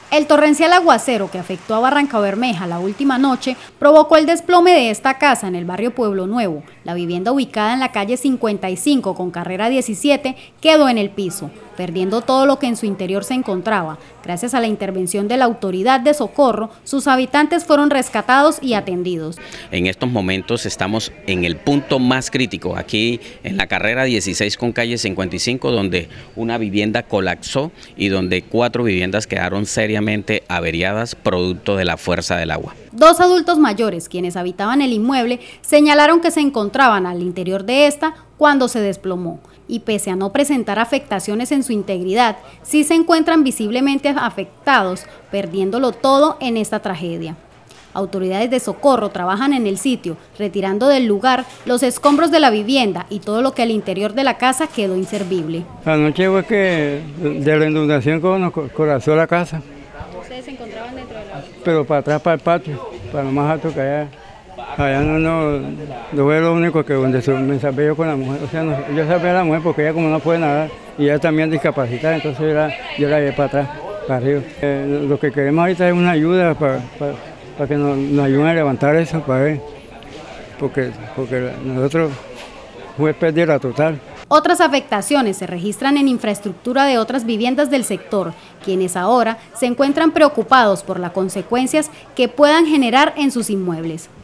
El torrencial aguacero que afectó a Barrancabermeja la última noche provocó el desplome de esta casa en el barrio Pueblo Nuevo. La vivienda ubicada en la calle 55 con carrera 17 quedó en el piso, perdiendo todo lo que en su interior se encontraba. Gracias a la intervención de la autoridad de socorro, sus habitantes fueron rescatados y atendidos. En estos momentos estamos en el punto más crítico, aquí en la carrera 16 con calle 55, donde una vivienda colapsó y donde 4 viviendas quedaron seriamente averiadas producto de la fuerza del agua. 2 adultos mayores, quienes habitaban el inmueble, señalaron que se encontraban al interior de esta cuando se desplomó y pese a no presentar afectaciones en su integridad, sí se encuentran visiblemente afectados, perdiéndolo todo en esta tragedia. Autoridades de socorro trabajan en el sitio, retirando del lugar los escombros de la vivienda y todo lo que al interior de la casa quedó inservible. Anoche fue que de la inundación nos colapsó la casa. ¿Ustedes se encontraban dentro de la...? Pero para atrás, para el patio, para lo más alto que allá. Allá no fue lo único que donde me salvé yo con la mujer. O sea, yo salvé a la mujer porque ella como no puede nadar y ella también discapacitada, entonces yo la llevé para atrás, para arriba. Lo que queremos ahorita es una ayuda para que nos ayuden a levantar eso, para ver, porque nosotros fue pérdida total. Otras afectaciones se registran en infraestructura de otras viviendas del sector, quienes ahora se encuentran preocupados por las consecuencias que puedan generar en sus inmuebles.